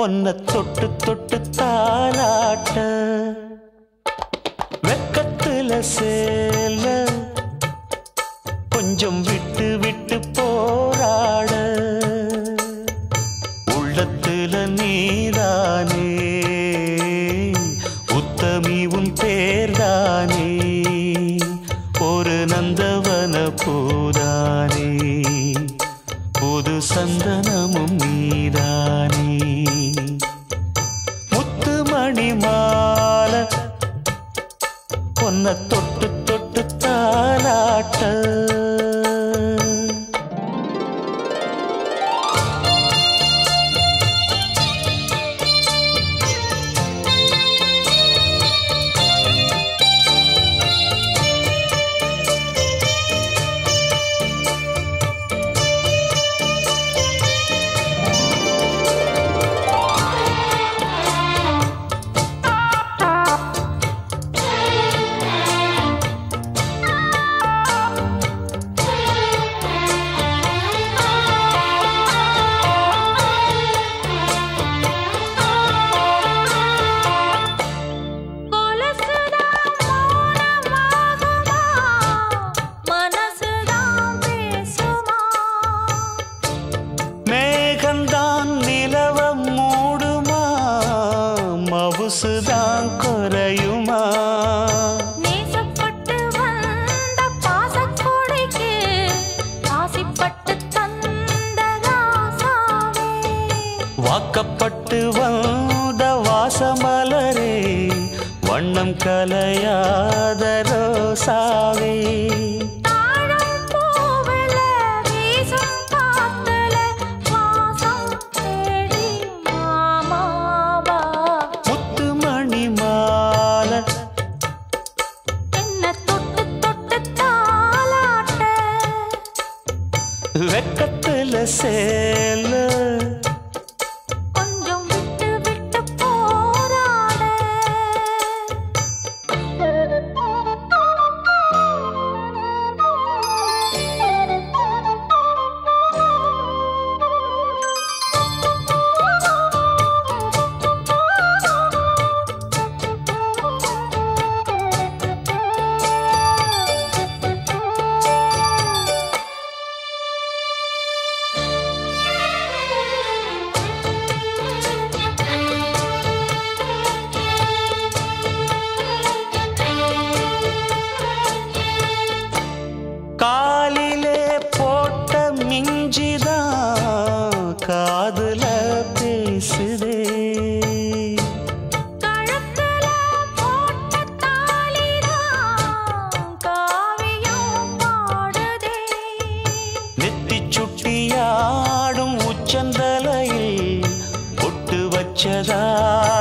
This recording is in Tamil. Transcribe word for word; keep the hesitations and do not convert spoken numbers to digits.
ஒன்ன தொட்டு தொட்டு தாலாட்ட வெக்கத்துல சேல கொஞ்சம் விட்டு விட்டு போராட உள்ளத்துல நீதானே உத்தமி உன் பேர்தானே ஒரு நந்தவன பூதானே புது சந்தனமும் நீதானே முத்துமணி மாலை பொன்ன தொட்டு தொட்டு தாலாட்ட மவுசுதான் குறையுமா நேசப்பட்டு வந்த பாசக்கொடைக்கு ஆசைப்பட்டு தந்த ராசாவே வாக்கப்பட்டு வந்த வாசமலரே வண்ணம் கலையாத ரோசாவே வெக்கத்துல சேல கொஞ்சம் விட்டு விட்டு போராட காலிலே போட்ட மிஞ்சிதான் காதுல பேசுதே கழுத்துல போட்ட தாலிதான் காவியம் பாடுதே நெத்தி சுட்டியாடும் உச்சந்தலையில் ஒட்டு வச்சதா